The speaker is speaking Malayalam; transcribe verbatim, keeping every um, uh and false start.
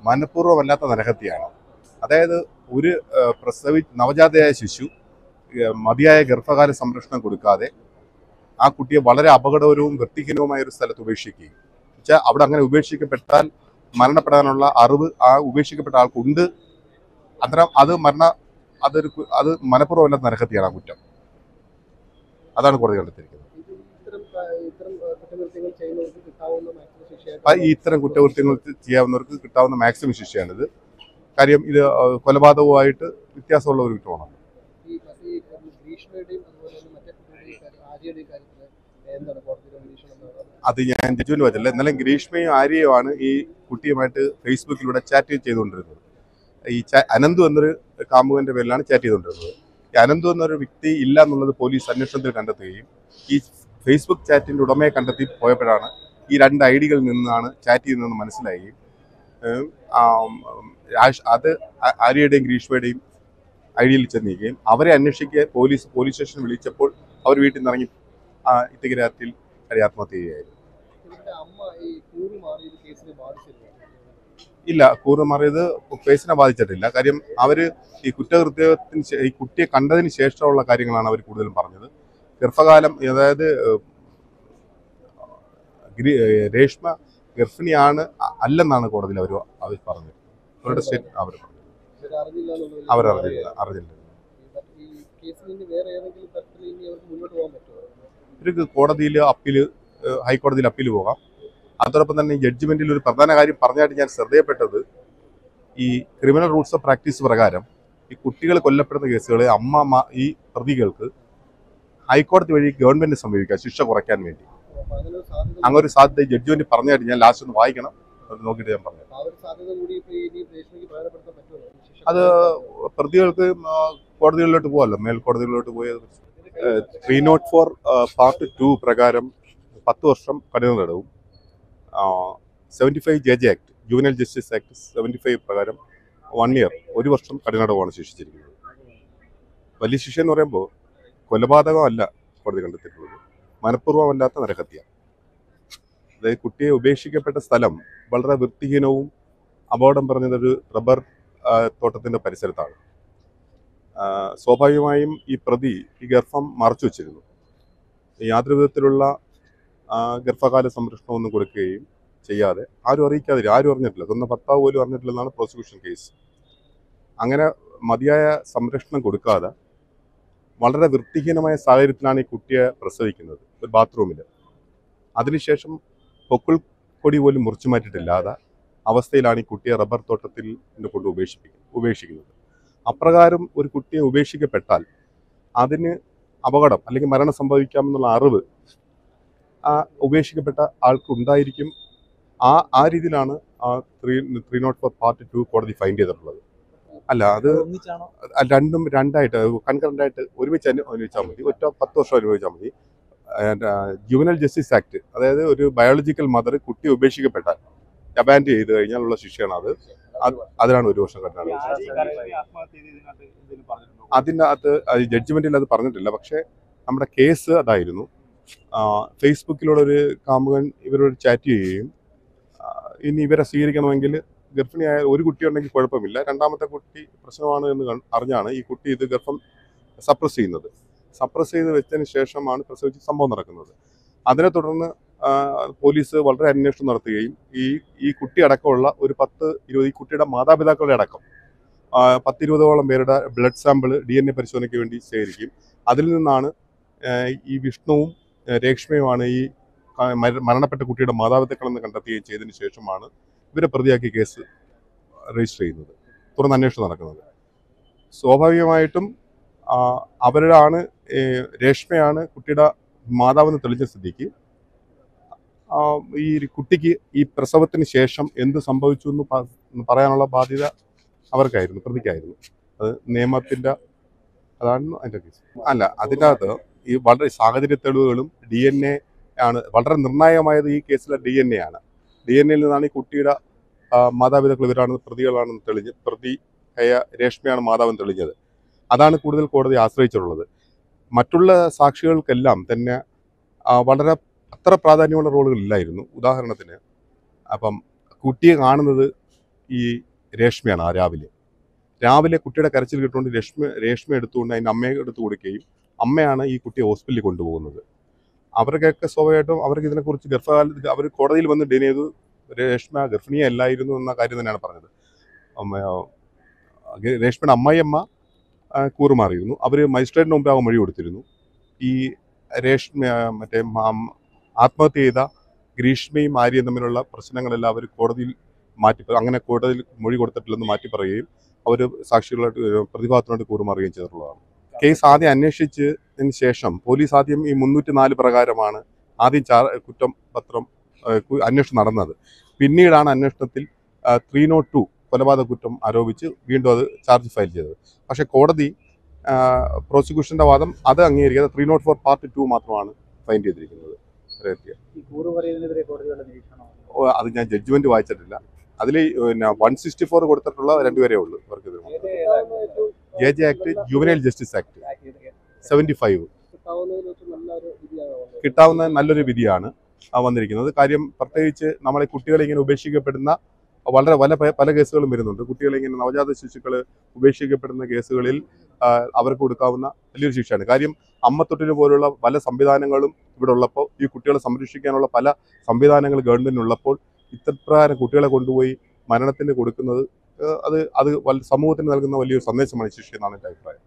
മനഃപൂർവ്വമല്ലാത്ത നരഹത്യയാണ്. അതായത് ഒരു പ്രസവി നവജാതയായ ശിശു മതിയായ ഗർഭകാല സംരക്ഷണം കൊടുക്കാതെ ആ കുട്ടിയെ വളരെ അപകടകരവും വൃത്തിഹീനവുമായ ഒരു സ്ഥലത്ത് ഉപേക്ഷിക്കുകയും വെച്ചാൽ അവിടെ അങ്ങനെ ഉപേക്ഷിക്കപ്പെട്ടാൽ മരണപ്പെടാനുള്ള അറിവ് ആ ഉപേക്ഷിക്കപ്പെട്ട ആൾക്കുണ്ട്. അത്തരം അത് മരണ അതൊരു അത് മനഃപൂർവ്വമല്ലാത്ത നരഹത്യയാണ് ആ കുറ്റം. അതാണ് കോടതി കണ്ടെത്തിയിരിക്കുന്നത്. ഇത്തരം കുറ്റകൃത്യങ്ങൾ ചെയ്യാവുന്നവർക്ക് കിട്ടാവുന്ന മാക്സിമം ശിക്ഷയാണിത്. കാര്യം ഇത് കൊലപാതകവുമായിട്ട് വ്യത്യാസമുള്ള ഒരു കുറ്റമാണ്. അത് ഞാൻ ജഡ്ജിന് പറ്റില്ല. എന്നാലും ഗ്രീഷ്മയും ആര്യയുമാണ് ഈ കുട്ടിയുമായിട്ട് ഫേസ്ബുക്കിലൂടെ ചാറ്റ് ചെയ്തുകൊണ്ടിരുന്നത്. ഈ അനന്തു എന്നൊരു കാമുകന്റെ പേരിലാണ് ചാറ്റ് ചെയ്തുകൊണ്ടിരുന്നത്. ഈ അനന്തു എന്നൊരു വ്യക്തി ഇല്ല എന്നുള്ളത് പോലീസ് അന്വേഷണത്തിൽ കണ്ടെത്തുകയും ഈ ഫേസ്ബുക്ക് ചാറ്റിന്റെ ഉടമയെ കണ്ടെത്തി പോയപ്പോഴാണ് ഈ രണ്ട് ഐ ഡികളിൽ നിന്നാണ് ചാറ്റ് ചെയ്യുന്നതെന്ന് മനസ്സിലാവുകയും അത് ആര്യയുടെയും ഗ്രീഷ്മയുടെയും ഐ ഡിയിൽ ചെന്നിരിക്കുകയും അവരെ അന്വേഷിക്കുക പോലീസ് പോലീസ് സ്റ്റേഷനിൽ വിളിച്ചപ്പോൾ അവർ വീട്ടിൽ നിന്ന് ഇറങ്ങി ഇത്തിഗ്രാത്തിൽ ആത്മഹത്യ ചെയ്യുകയായിരുന്നു. ഇല്ല, കൂറുമാറിയത് കേസിനെ ബാധിച്ചിട്ടില്ല. കാര്യം അവർ ഈ കുറ്റകൃത്യത്തിന് ഈ കുട്ടിയെ കണ്ടതിന് ശേഷമുള്ള കാര്യങ്ങളാണ് അവർ കൂടുതലും പറഞ്ഞത്. ഗർഭകാലം, അതായത് രേഷ്മ ഗർഭിണിയാണ് അല്ലെന്നാണ് കോടതിയിൽ അവർ അവർ പറഞ്ഞത്. അവരുടെ സ്റ്റേറ്റ് അവർ അവരറിഞ്ഞില്ല അറിഞ്ഞില്ല ഇവർക്ക് കോടതിയിൽ അപ്പീൽ ഹൈക്കോടതിയിൽ അപ്പീൽ പോകാം. അതോടൊപ്പം തന്നെ ജഡ്ജ്മെന്റിൽ ഒരു പ്രധാന കാര്യം പറഞ്ഞായിട്ട് ഞാൻ ശ്രദ്ധയപ്പെട്ടത്, ഈ ക്രിമിനൽ റൂൾസ് ഓഫ് പ്രാക്ടീസ് പ്രകാരം ഈ കുട്ടികൾ കൊല്ലപ്പെടുന്ന കേസുകളെ അമ്മ ഈ പ്രതികൾക്ക് ഹൈക്കോടതി വഴി ഗവൺമെന്റ് സമീപിക്കാം ശിക്ഷ കുറയ്ക്കാൻ വേണ്ടി. അങ്ങനെ ഒരു സാധ്യത ജഡ്ജ്മെന്റ് പറഞ്ഞായിട്ട് ഞാൻ ലാസ്റ്റ് ഒന്ന് വായിക്കണം, നോക്കിയിട്ട് ഞാൻ പറഞ്ഞു. അത് പ്രതികൾക്ക് കോടതികളിലോട്ട് പോകാമല്ലോ, മേൽക്കോടതികളിലോട്ട് പോയത്. Three not four part two പ്രകാരം പത്ത് വർഷം കഠിന തടവും, seventy five J J act juvenile justice act seventy five പ്രകാരം വൺ ഇയർ ഒരു വർഷം കഠിന തടവാണ് ശിക്ഷിച്ചിരിക്കുന്നത്. വലിയ ശിക്ഷ എന്ന് പറയുമ്പോൾ കൊലപാതകമല്ല കോടതി കണ്ടെത്തിയിട്ടുള്ളത്, മനഃപൂർവ്വമല്ലാത്ത നരഹത്യ. അതായത് കുട്ടിയെ ഉപേക്ഷിക്കപ്പെട്ട സ്ഥലം വളരെ വൃത്തിഹീനവും അപകടം പറഞ്ഞതൊരു റബ്ബർ തോട്ടത്തിൻ്റെ പരിസരത്താണ്. സ്വാഭാവികമായും ഈ പ്രതി ഈ ഗർഭം മറച്ചു വച്ചിരുന്നു. യാതൊരു വിധത്തിലുള്ള ഗർഭകാല സംരക്ഷണമൊന്നും കൊടുക്കുകയും ചെയ്യാതെ ആരും അറിയിക്കാതില്ല, ആരും അറിഞ്ഞിട്ടില്ല, സ്വന്തം ഭർത്താവ് പോലും അറിഞ്ഞിട്ടില്ലെന്നാണ് പ്രോസിക്യൂഷൻ കേസ്. അങ്ങനെ മതിയായ സംരക്ഷണം കൊടുക്കാതെ വളരെ വൃത്തിഹീനമായ സാഹചര്യത്തിലാണ് ഈ കുട്ടിയെ പ്രസവിക്കുന്നത്, ഒരു ബാത്റൂമിൽ. അതിനുശേഷം പൊക്കിൾ കൊടി പോലും മുറിച്ചു മാറ്റിയിട്ടില്ലാതെ അവസ്ഥയിലാണ് ഈ കുട്ടിയെ റബ്ബർ തോട്ടത്തിൽ കൊണ്ട് ഉപേക്ഷിപ്പിക്കുന്നത് ഉപേക്ഷിക്കുന്നത് അപ്രകാരം ഒരു കുട്ടിയെ ഉപേക്ഷിക്കപ്പെട്ടാൽ അതിന് അപകടം അല്ലെങ്കിൽ മരണം സംഭവിക്കാമെന്നുള്ള അറിവ് ആ ഉപേക്ഷിക്കപ്പെട്ട ആൾക്ക് ഉണ്ടായിരിക്കും. ആ ആ രീതിയിലാണ് ആ three three not four part two കോടതി ഫൈൻഡ് ചെയ്തിട്ടുള്ളത്. അല്ല, അത് രണ്ടും രണ്ടായിട്ട് കൺകറൻ്റായിട്ട് ഒരുമിച്ച് അനുഭവിച്ചാൽ മതി. ഒറ്റ പത്ത് വർഷം അനുഭവിച്ചാൽ മതി. ജുവനൈൽ ജസ്റ്റിസ് ആക്ട്, അതായത് ഒരു ബയോളജിക്കൽ മദർ കുട്ടി ഉപേക്ഷിക്കപ്പെട്ടാൽ അബാൻഡ് ചെയ്ത് കഴിഞ്ഞാലുള്ള ശിക്ഷയാണ് അത്. അതിനാണ് ഒരു വർഷം കണ്ടാണ്. അതിനകത്ത് ജഡ്ജ്മെന്റിൽ അത് പറഞ്ഞിട്ടില്ല. പക്ഷേ നമ്മുടെ കേസ് അതായിരുന്നു. ഫേസ്ബുക്കിലൂടെ ഒരു കാമുകൻ ഇവരോട് ചാറ്റ് ചെയ്യുകയും ഇനി ഇവരെ സ്വീകരിക്കണമെങ്കിൽ ഗർഭിണിയായ ഒരു കുട്ടി ഉണ്ടെങ്കിൽ കുഴപ്പമില്ല, രണ്ടാമത്തെ കുട്ടി പ്രശ്നമാണ് എന്ന് അറിഞ്ഞാണ് ഈ കുട്ടി ഇത് ഗർഭം സപ്രസ് ചെയ്യുന്നത്. സപ്രസ് ചെയ്ത് വെച്ചതിന് ശേഷമാണ് പ്രസവിച്ച് സംഭവം നടക്കുന്നത്. അതിനെ തുടർന്ന് പോലീസ് വളരെ അന്വേഷണം നടത്തുകയും ഈ ഈ കുട്ടി അടക്കമുള്ള ഒരു പത്ത് ഇരുപത് ഈ കുട്ടിയുടെ മാതാപിതാക്കളുടെ അടക്കം പത്തിരുപതോളം പേരുടെ blood sample D N A പരിശോധനയ്ക്ക് വേണ്ടി ശേഖരിക്കും. അതിൽ നിന്നാണ് ഈ വിഷ്ണുവും രേഷ്മയുമാണ് ഈ മരണപ്പെട്ട കുട്ടിയുടെ മാതാപിതാക്കളെന്ന് കണ്ടെത്തുകയും ചെയ്തതിന് ശേഷമാണ് ഇവരെ പ്രതിയാക്കി കേസ് രജിസ്റ്റർ ചെയ്യുന്നത്, തുടർന്ന് അന്വേഷണം നടക്കുന്നത്. സ്വാഭാവികമായിട്ടും അവരാണ് രേഷ്മയാണ് കുട്ടിയുടെ മാതാവെന്ന് തെളിഞ്ഞ സ്ഥിതിക്ക് ഈ കുട്ടിക്ക് ഈ പ്രസവത്തിന് ശേഷം എന്ത് സംഭവിച്ചു എന്ന് പറയാനുള്ള ബാധ്യത അവർക്കായിരുന്നു, പ്രതിക്കായിരുന്നു. അത് നിയമത്തിൻ്റെ അതാണ് അതിൻ്റെ കേസ്. അല്ല, അതിൻ്റെ അകത്ത് ഈ വളരെ സാഹചര്യ തെളിവുകളും ഡി എൻ എ ആണ് വളരെ നിർണായകമായത്. ഈ കേസിലെ ഡി എൻ എ ആണ്. ഡി എൻ എയിൽ നിന്നാണ് ഈ കുട്ടിയുടെ മാതാപിതാക്കൾ ഇവരാണെന്ന് പ്രതികളാണെന്ന് തെളിഞ്ഞ് പ്രതി രേഷ്മയാണ് മാതാവെന്ന് തെളിഞ്ഞത്. അതാണ് കൂടുതൽ കോടതി ആശ്രയിച്ചിട്ടുള്ളത്. മറ്റുള്ള സാക്ഷികൾക്കെല്ലാം തന്നെ വളരെ അത്ര പ്രാധാന്യമുള്ള റോളുകളില്ലായിരുന്നു. ഉദാഹരണത്തിന് അപ്പം കുട്ടിയെ കാണുന്നത് ഈ രേഷ്മയാണ്. ആ രാവിലെ രാവിലെ കുട്ടിയുടെ കരച്ചിൽ കിട്ടുകൊണ്ട് രേഷ്മ രേഷ്മ എടുത്തുകൊണ്ട് അതിൻ്റെ അമ്മയെ എടുത്ത് കൊടുക്കുകയും അമ്മയാണ് ഈ കുട്ടിയെ ഹോസ്പിറ്റലിൽ കൊണ്ടുപോകുന്നത്. അവർക്കൊക്കെ സ്വാഭാവികമായിട്ടും അവർക്ക് ഇതിനെക്കുറിച്ച് ഗർഭകാലത്ത് അവർ കോടതിയിൽ വന്ന് ഡിനൈ ചെയ്തു. രേഷ്മ ഗർഭിണിയല്ലായിരുന്നു എന്ന കാര്യം തന്നെയാണ് പറഞ്ഞത്. അമ്മ രേഷ്മയുടെ അമ്മായിയമ്മ കൂറുമാറിയിരുന്നു. അവർ മജിസ്ട്രേറ്റിന് മുമ്പ് ആ മൊഴി കൊടുത്തിരുന്നു. ഈ രേഷ്മ മറ്റേ ആത്മഹത്യ ചെയ്ത ഗ്രീഷ്മയും ആര്യയും തമ്മിലുള്ള പ്രശ്നങ്ങളെല്ലാം അവർ കോടതിയിൽ മാറ്റി അങ്ങനെ കോടതിയിൽ മൊഴി കൊടുത്തിട്ടില്ലെന്ന് മാറ്റി പറയുകയും അവർ സാക്ഷികളായിട്ട് പ്രതിഭാഗത്തിനോട് കൂറുമാറുകയും ചെയ്തിട്ടുള്ളതാണ്. കേസ് ആദ്യം അന്വേഷിച്ചതിന് ശേഷം പോലീസ് ആദ്യം ഈ മുന്നൂറ്റി നാല് പ്രകാരമാണ് ആദ്യം ചാ കുറ്റം പത്രം അന്വേഷണം നടന്നത്. പിന്നീടാണ് അന്വേഷണത്തിൽ ത്രീ നോട്ട് ടു കൊലപാതക കുറ്റം ആരോപിച്ച് വീണ്ടും അത് ചാർജ് ഫയൽ ചെയ്തത്. പക്ഷേ കോടതി പ്രോസിക്യൂഷൻ്റെ വാദം അത് അംഗീകരിക്കാതെ three not four part two മാത്രമാണ് ഫൈൻഡ് ചെയ്തിരിക്കുന്നത്. അത് ഞാൻ ജഡ്ജ്മെന്റ് വായിച്ചിട്ടില്ല. അതിൽ പിന്നെ വൺ സിക്സ്റ്റി ഫോർ കൊടുത്തിട്ടുള്ള രണ്ടുപേരേ ഉള്ളൂ. അവർക്ക് J J act, juvenile justice act seventy five കിട്ടാവുന്ന നല്ലൊരു വിധിയാണ് വന്നിരിക്കുന്നത്. കാര്യം പ്രത്യേകിച്ച് നമ്മളെ കുട്ടികളെ ഇങ്ങനെ ഉപേക്ഷിക്കപ്പെടുന്ന വളരെ പല പല കേസുകളും വരുന്നുണ്ട്. കുട്ടികളെ ഇങ്ങനെ നവജാത ശിശുക്കൾ ഉപേക്ഷിക്കപ്പെടുന്ന കേസുകളിൽ അവർക്ക് കൊടുക്കാവുന്ന വലിയൊരു ശിക്ഷയാണ്. കാര്യം അമ്മത്തൊട്ടിന് പോലുള്ള പല സംവിധാനങ്ങളും ഇവിടെ ഉള്ളപ്പോൾ, ഈ കുട്ടികളെ സംരക്ഷിക്കാനുള്ള പല സംവിധാനങ്ങൾ ഗവൺമെൻറ്റിനുള്ളപ്പോൾ ഇത്തരപ്രകാരം കുട്ടികളെ കൊണ്ടുപോയി മരണത്തിന് കൊടുക്കുന്നത് അത് അത് സമൂഹത്തിന് നൽകുന്ന വലിയൊരു സന്ദേശമാണ് ശിക്ഷ എന്നാണ് എൻ്റെ അഭിപ്രായം.